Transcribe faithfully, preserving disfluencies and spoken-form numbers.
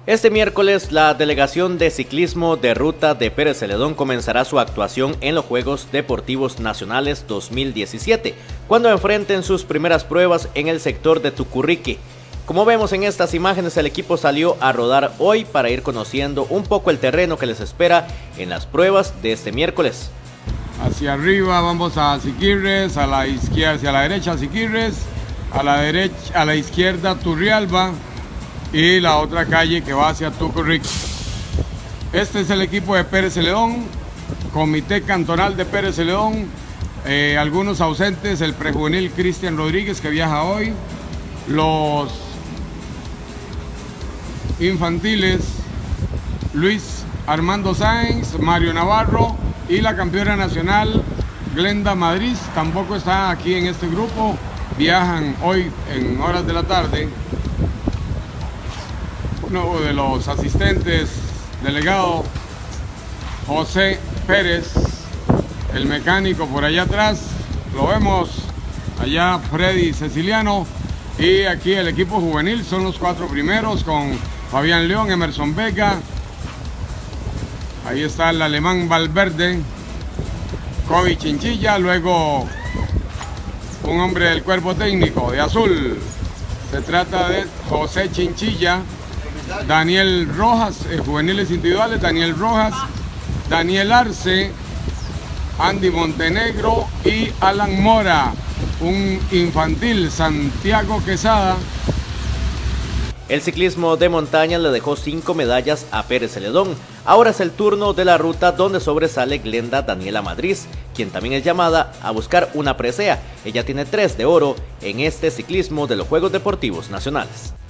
Este miércoles, la delegación de ciclismo de ruta de Pérez Celedón comenzará su actuación en los Juegos Deportivos Nacionales dos mil diecisiete, cuando enfrenten sus primeras pruebas en el sector de Tucurrique. Como vemos en estas imágenes, el equipo salió a rodar hoy para ir conociendo un poco el terreno que les espera en las pruebas de este miércoles. Hacia arriba vamos a Siquirres, a la izquierda, hacia la derecha Siquirres, a la derecha, a la izquierda Turrialba y la otra calle que va hacia Tucurrique. Este es el equipo de Pérez Celedón, Comité Cantonal de Pérez Celedón, eh, algunos ausentes, el prejuvenil Cristian Rodríguez que viaja hoy, los infantiles Luis Armando Sáenz, Mario Navarro y la campeona nacional Glenda Madrid tampoco está aquí en este grupo, viajan hoy en horas de la tarde. Uno de los asistentes, delegado José Pérez, el mecánico por allá atrás, lo vemos allá Freddy Ceciliano, y aquí el equipo juvenil son los cuatro primeros con Fabián León, Emerson Vega, ahí está el alemán Valverde, Kobe Chinchilla, luego un hombre del cuerpo técnico de azul, se trata de José Chinchilla, Daniel Rojas, eh, juveniles individuales, Daniel Rojas, Daniel Arce, Andy Montenegro y Alan Mora, un infantil, Santiago Quesada. El ciclismo de montaña le dejó cinco medallas a Pérez Celedón. Ahora es el turno de la ruta donde sobresale Glenda Daniela Madrid, quien también es llamada a buscar una presea. Ella tiene tres de oro en este ciclismo de los Juegos Deportivos Nacionales.